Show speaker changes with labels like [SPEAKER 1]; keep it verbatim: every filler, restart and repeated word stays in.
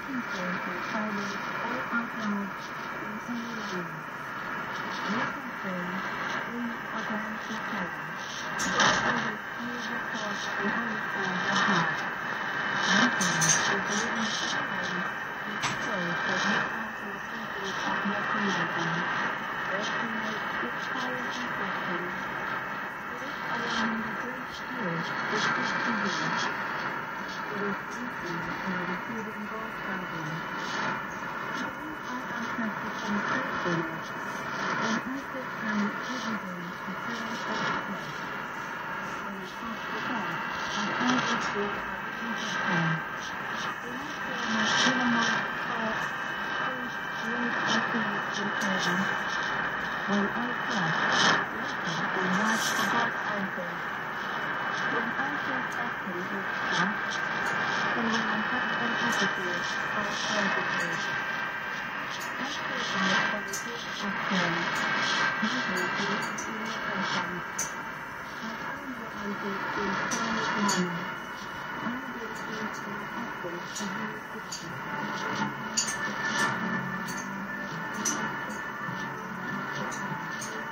[SPEAKER 1] control for Friday or outright in any room. New control, three against the phone. The other is the force behind the phone the heart. Nothing is living space. It's so that you answer simply of your creating. Estimate its power effectively. It is allowing the great spirit to speak to you. It is easy for receiving both problems. When I unconnected from faithfulness, when I could find evidence to fill up the place. When it comes to that, I always feel interesting. When I feel my innermost thoughts first really activate in heaven, when I trust, listen and watch the God answer. When I feel active with trust, and when I have an attitude or attitude. I feel like a repeat of prayer, never to its inner conscience. I find the answer in quiet moment. I dedicate my effort to use the truth.